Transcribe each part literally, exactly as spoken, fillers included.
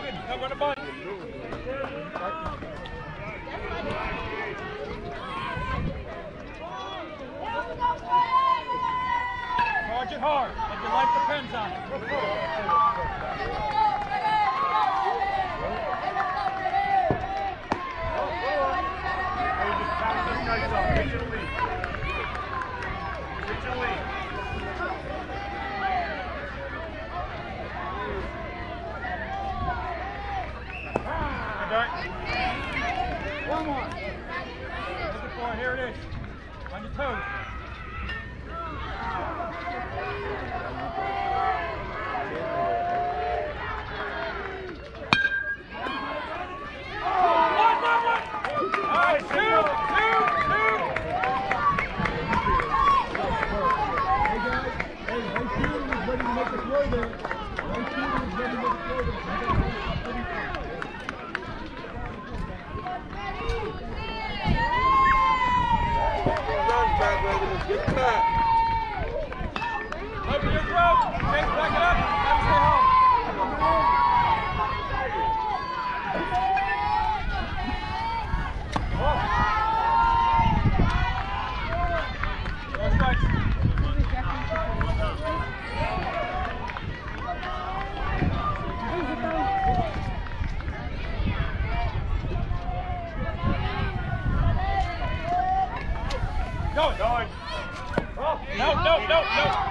Logan, come run a bunch. Charge it hard, like your life depends on it. Go for one more. Looking for it. Here it is. On your toes. Oh, one, one, one. All right, two, two, two. Hey guys, hey, my shooter is ready to make a throw there. My shooter is ready to make a throw there. Get back. Open your throat. Chase, back it up. Have to stay home. Go strikes. Going. Going. No, no, no, no.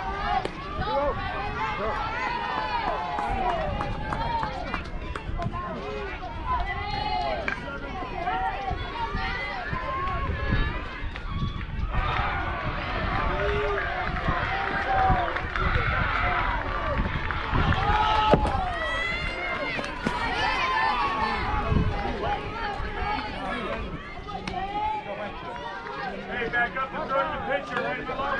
Hey, back up and throw the pitcher right below.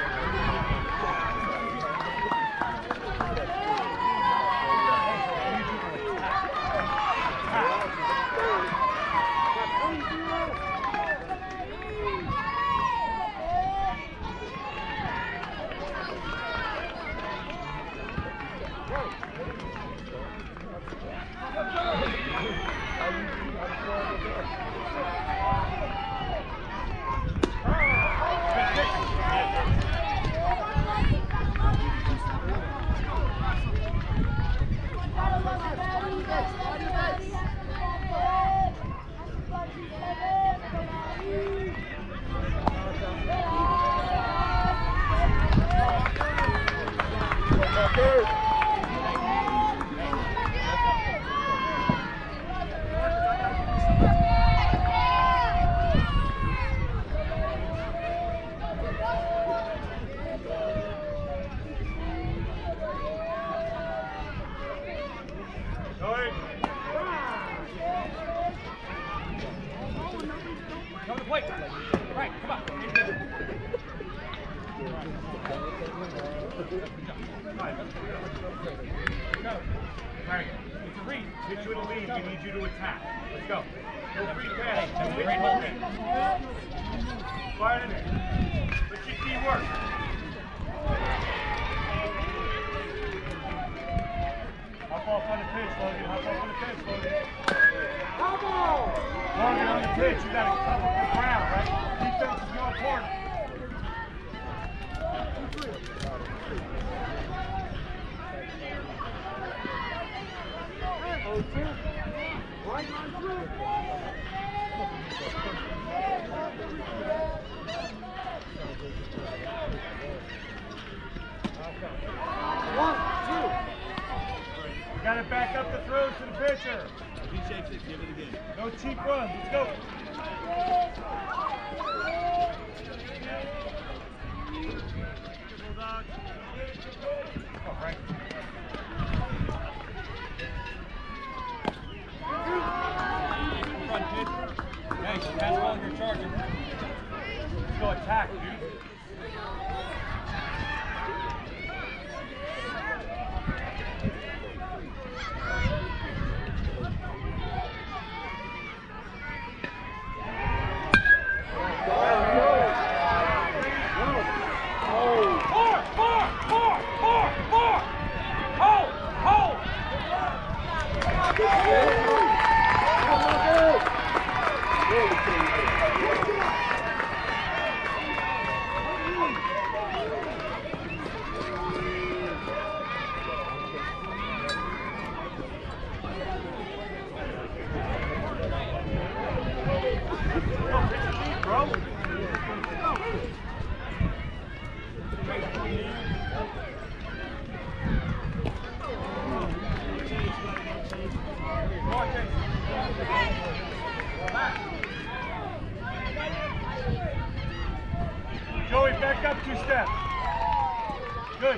Come to plate. Right, come on. Go. Frank, it's a read. Get you in the lead. We need you to attack. Let's go. No free pass. No great hold in. Fire it in there. Let your team work. Hop off on the pitch, Logan. Hop off on the pitch, Logan. Come on! Logan on the pitch, you got to cover the ground, right? Defense is more important. Right on through. One, two. Got to back up the throws to the pitcher. If he shakes it, give it again. No cheap runs. Let's go. Bulldogs. Oh, Frank. Front pitch. Hey, pass ball, you're charging. Let's go attack, dude. Joey, back up two steps. Good.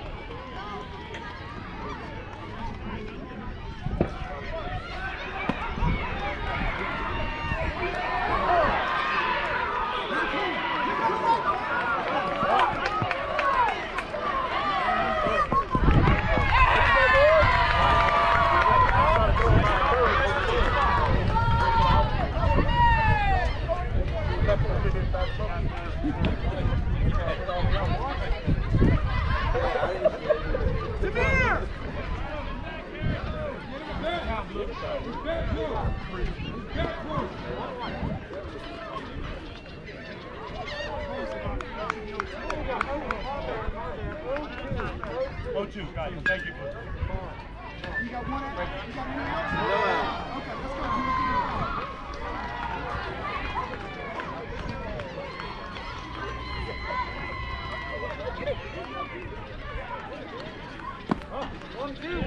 Go two, guys. Thank you. You got one out? You got one out? Okay, let's go. One, two.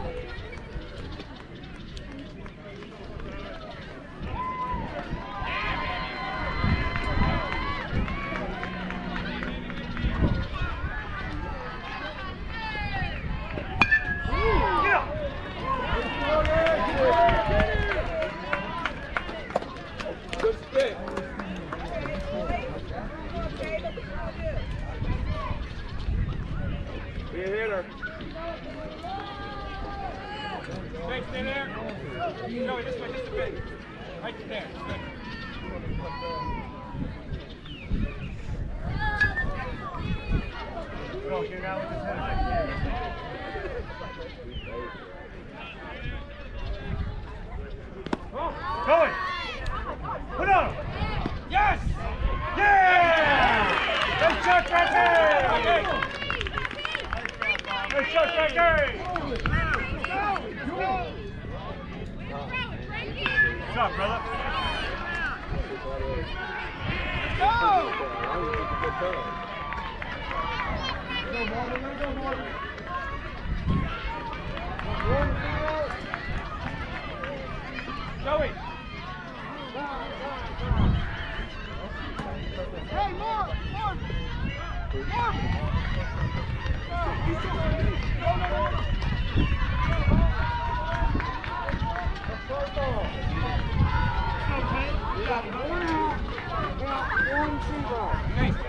Be a hitter. Stay, stay there. Joey, this way, just a bit. Right there. Good. Go, get out with his head. Joey! Put on! Yes! Yeah! Good shot, Becky! Good shot, Becky! What's up, brother? Go! Go, Marvin. Let go, Marvin. Joey! Hey, Marv! Marv! Marv! We got one out, one single.